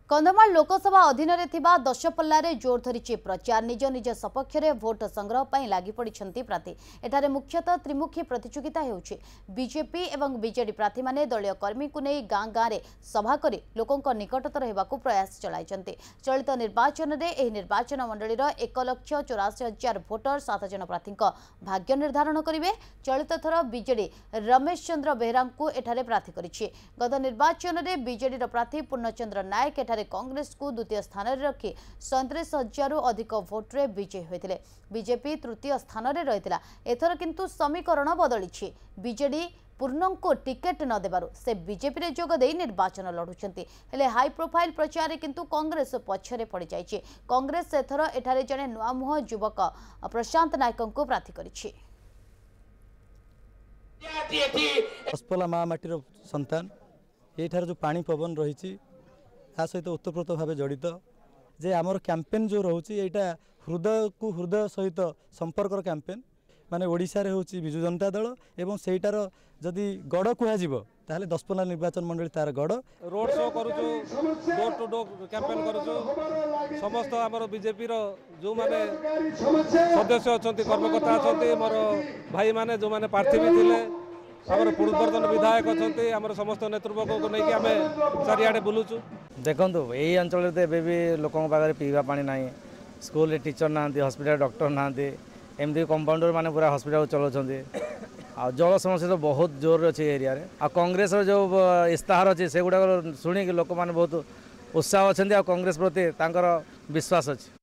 कंधमाल लोकसभा अधीन दशपल्ला जोर धरी प्रचार निज निज सपक्ष में भोट संग्रह पर लगी पड़ी प्रार्थी। एठारे मुख्यतः त्रिमुखी प्रतियोगिता होउछि। बीजेपी एवं बीजेडी प्रार्थी माने दलीय कर्मी को नहीं गाँ गाँव में सभा कर लोकों निकटतर होगाकू प्रयास चलाइछन्ति। चलित निर्वाचन में यह निर्वाचन मंडलीर 1,84,000 भोटर 7 जन प्रार्थी भाग्य निर्धारण करेंगे। चलित थर बीजेडी रमेश चंद्र बेहरा को एठारे प्रार्थी करिछि। गत निर्वाचन में बीजेडी प्रार्थी पूर्णचंद्र नायक एठारे कांग्रेस को द्वितीय स्थान में रखी 37,000 अधिक भोट्रे विजयी होते। बीजेपी तृतीय स्थान में रही। एथर किंतु समीकरण बदली। बीजेडी पूर्ण को टिकेट न देबारु से बीजेपी रे जोग देई निर्वाचन लढुछंती। हेले हाई प्रोफाइल प्रचार किंतु कांग्रेस पछरे पड़ी जाइछि। कांग्रेस एथर एठारे जने नुआमुह युवक प्रशांत नायक को प्रार्थी करिछि। दशपल माँ माटीर संतान एठार जो पानी पवन रही सहित उत्तरप्रोत भाव जड़ित जे आमर कैंपेन जो रोचे यहाँ हृदय को हृदय सहित संपर्कर कैंपेन माने ओडिशा रे होची बिजु जनता दल एवं सेटार जदि गड़ कहुब ताहले दशपल्ला निर्वाचन मंडली तार गड़ रोड शो करूचु डोर टू डोर कैंपेन करूचु समस्त आमर बीजेपी रो जो माने सदस्य अछंती कर्मकर्ता अछंती मोर भाई माने जो माने प्रार्थी भी थिले आमर पूर्ववर्तन विधायक अछंती आमर समस्त नेतृत्व को लेके आमे चारियाडे बुलुचु। देखंतु एई अंचल ते बेबी लोकन पाखरे पीवा पानी नाही, स्कूल रे टीचर नांती, हॉस्पिटल डॉक्टर नांती, एमदी कंपाउंडर माने पूरा हॉस्पिटल चलाउछंती। आ जल समस्या तो बहुत जोर अच्छे एरिया रे। आ कांग्रेस रो जो इस्ताहार अच्छे से गुडा सुनी कि लोक माने बहुत उत्साह अछंती आ कांग्रेस प्रति तांकर विश्वास अछि।